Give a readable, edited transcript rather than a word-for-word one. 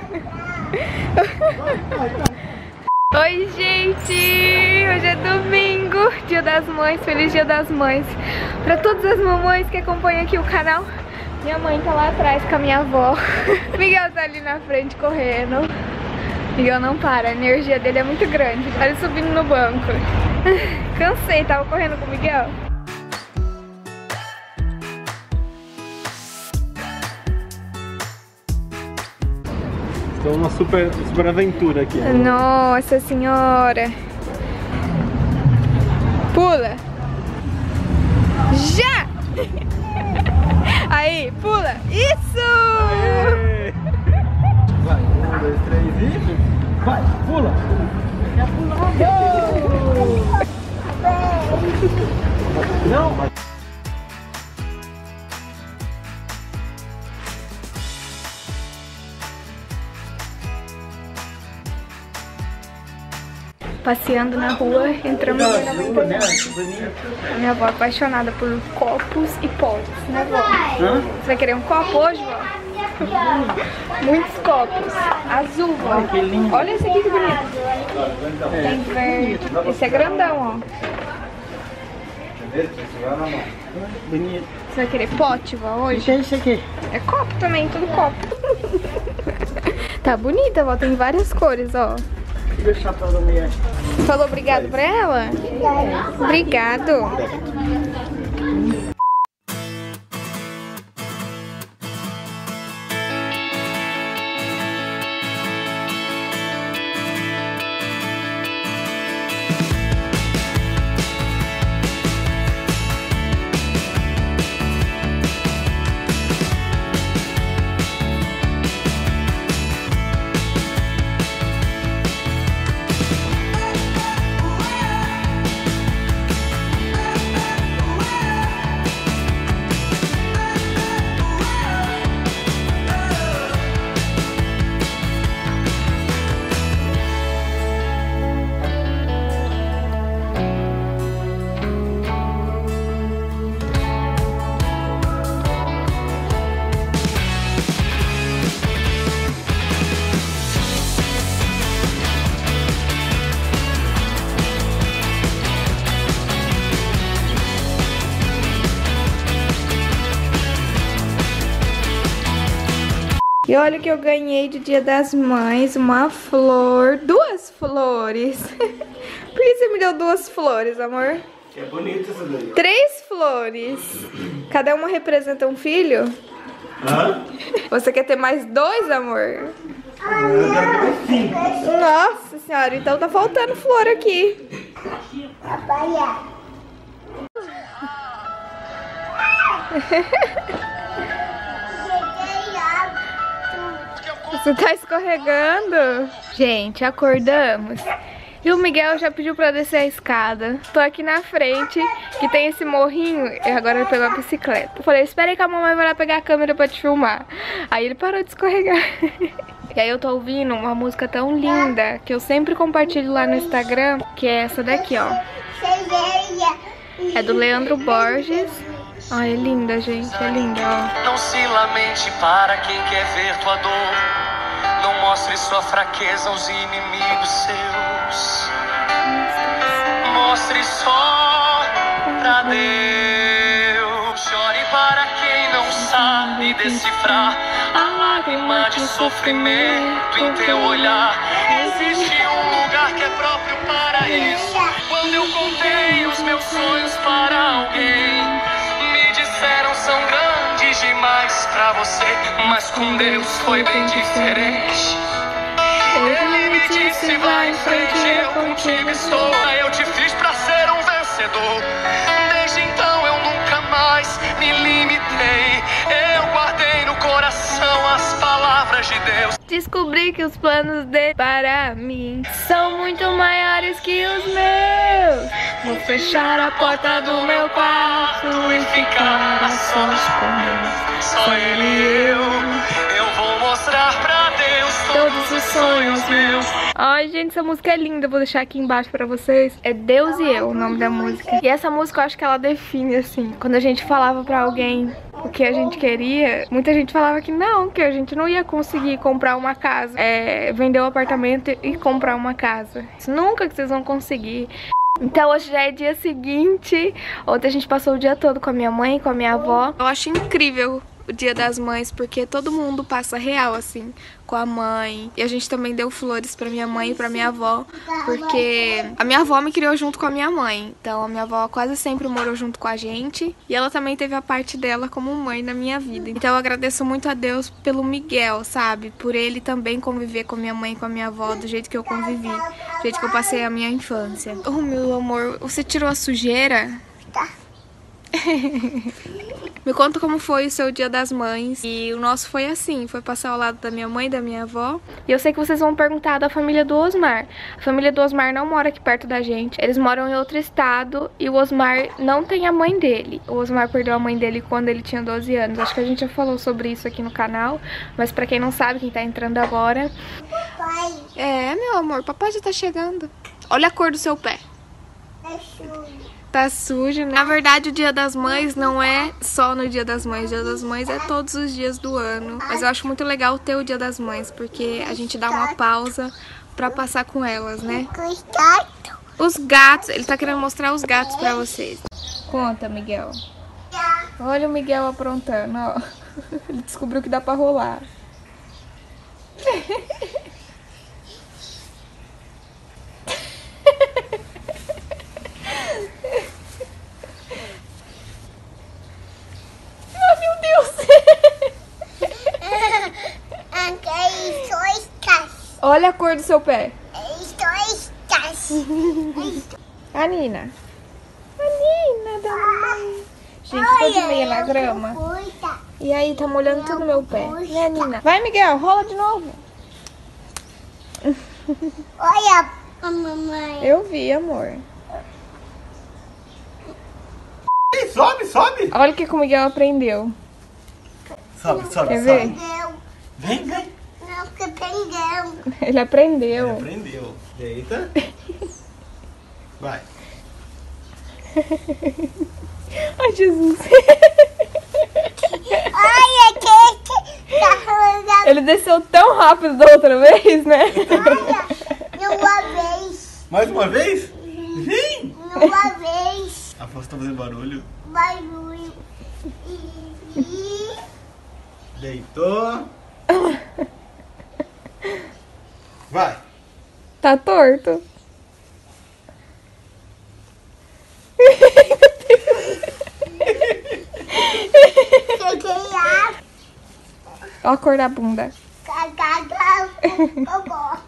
Oi, gente! Hoje é domingo, Dia das Mães. Feliz Dia das Mães pra todas as mamães que acompanham aqui o canal. Minha mãe tá lá atrás com a minha avó. Miguel tá ali na frente correndo. Miguel não para, a energia dele é muito grande. Olha ele subindo no banco. Cansei, tava correndo com o Miguel. Então uma super aventura aqui. Nossa senhora. Pula. Já! Aí, pula. Isso! Aê! Vai, 1, 2, 3 e... Vai, pula! Quer pular? Não! Passeando na rua, entramos no apartamento. A minha avó é apaixonada por copos e potes, né, vó? Você vai querer um copo hoje, vó? Muitos copos. Azul, vó. Olha esse aqui que bonito. Tem verde. Esse é grandão, ó. Bonito. Você vai querer pote, vó, hoje? O que é isso aqui? É copo também, tudo copo. Tá bonita, vó. Tem várias cores, ó. Deixar pra mulher. Falou obrigado pra ela? Obrigado. E olha que eu ganhei de Dia das Mães uma flor, 2 flores. Por que você me deu 2 flores, amor? É bonito isso daí. 3 flores. Cada uma representa um filho? Hã? Você quer ter mais 2, amor? Nossa senhora, então tá faltando flor aqui. Você tá escorregando? Gente, acordamos. E o Miguel já pediu pra descer a escada. Tô aqui na frente, que tem esse morrinho. E agora ele pegou a bicicleta. Eu falei, espera aí que a mamãe vai lá pegar a câmera pra te filmar. Aí ele parou de escorregar. E aí eu tô ouvindo uma música tão linda, que eu sempre compartilho lá no Instagram, que é essa daqui, ó. É do Leandro Borges. Ai, é linda, gente, é linda, ó. Não se lamente para quem quer ver tua dor. Não mostre sua fraqueza aos inimigos seus. Mostre só pra Deus. Chore para quem não sabe decifrar a lágrima de sofrimento em teu olhar. Existe um lugar que é próprio para isso. Quando eu contei os meus sonhos para alguém, disseram são grandes demais pra você, mas com Deus foi bem diferente. Ele me disse, vai em frente, eu contigo estou. Eu te fiz pra ser um vencedor. Desde então eu nunca mais me limitei. Eu guardei no coração as palavras de Deus. Descobri que os planos dele para mim são muito maiores que os meus. Vou fechar a porta do meu quarto e ficar a sós com Deus. Só ele e eu vou mostrar pra Deus todos os sonhos meus. Ai, gente, essa música é linda. Vou deixar aqui embaixo pra vocês. É Deus e Eu, o nome da música. E essa música eu acho que ela define, assim, quando a gente falava pra alguém o que a gente queria, muita gente falava que a gente não ia conseguir comprar uma casa, vender o apartamento e comprar uma casa. Isso nunca que vocês vão conseguir. Então hoje já é dia seguinte. Ontem a gente passou o dia todo com a minha mãe e com a minha avó. Eu acho incrível o Dia das Mães, porque todo mundo passa real, assim, com a mãe. E a gente também deu flores pra minha mãe e pra minha avó, porque a minha avó me criou junto com a minha mãe. Então a minha avó quase sempre morou junto com a gente. E ela também teve a parte dela como mãe na minha vida. Então eu agradeço muito a Deus pelo Miguel, sabe? Por ele também conviver com a minha mãe e com a minha avó do jeito que eu convivi, do jeito que eu passei a minha infância. Oh, meu amor, você tirou a sujeira? Tá. Me conta como foi o seu Dia das Mães. E o nosso foi assim, foi passar ao lado da minha mãe e da minha avó. E eu sei que vocês vão perguntar da família do Osmar. A família do Osmar não mora aqui perto da gente. Eles moram em outro estado e o Osmar não tem a mãe dele. O Osmar perdeu a mãe dele quando ele tinha 12 anos. Acho que a gente já falou sobre isso aqui no canal. Mas pra quem não sabe, quem tá entrando agora... Papai, meu amor, papai já tá chegando. Olha a cor do seu pé. é sujo. Tá sujo, né? Na verdade, o Dia das Mães não é só no Dia das Mães. O Dia das Mães é todos os dias do ano. Mas eu acho muito legal ter o Dia das Mães, porque a gente dá uma pausa pra passar com elas, né? Cuidado. Os gatos, ele tá querendo mostrar os gatos pra vocês. Conta, Miguel. Olha o Miguel aprontando, ó. Ele descobriu que dá pra rolar. Olha a cor do seu pé. A Nina. A Nina da mamãe. Gente, tô de meia na grama. E aí, tá molhando tudo meu pé. Né, Nina? Vai, Miguel, rola de novo. Olha a mamãe. Eu vi, amor. Ei, sobe, sobe. Olha o que o Miguel aprendeu. Sobe, sobe, Quer ver? sobe. Vem, vem. Não, que prendeu. Ele aprendeu. Ele aprendeu. Deita. Vai. Ai, Jesus. Olha que tá rolando. Ele desceu tão rápido da outra vez, né? Olha, uma vez. Mais uma vez? Vem. Uma vez. A Afonso tá fazendo barulho. Barulho. Deitou. Vai. Tá torto. Cheguei a Olha a cor da bunda. cagar.